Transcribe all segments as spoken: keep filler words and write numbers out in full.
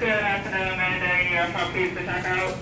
Good afternoon, Mayday. Uh, please to check out.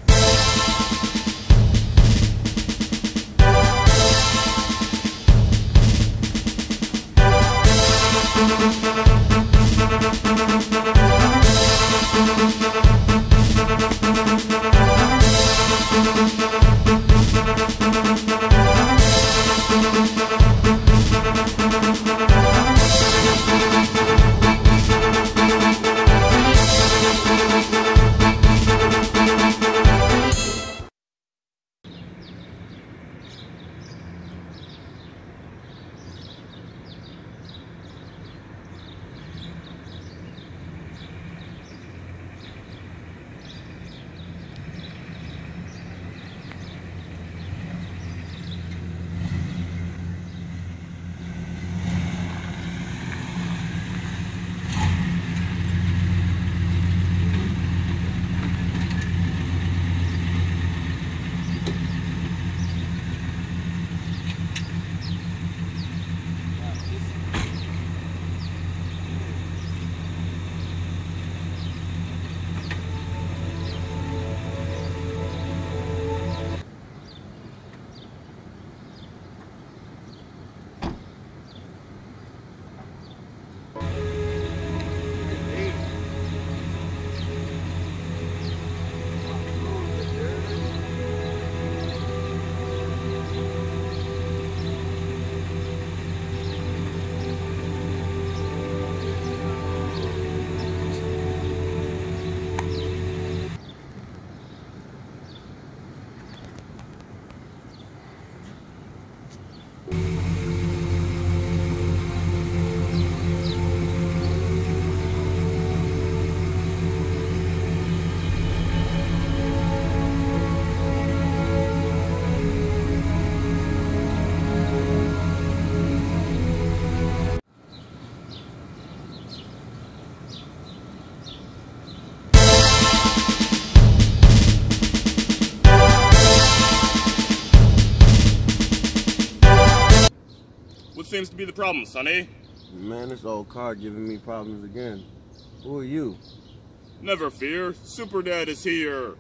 What seems to be the problem, Sonny? Man, this old car giving me problems again. Who are you? Never fear, Super Dad is here.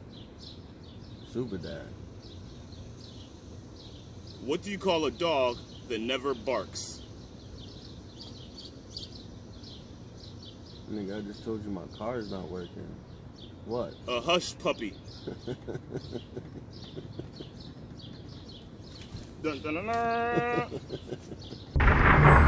Super Dad? What do you call a dog that never barks? Nigga, I just told you my car is not working. What? A hush puppy. Dun, dun, dun, dun.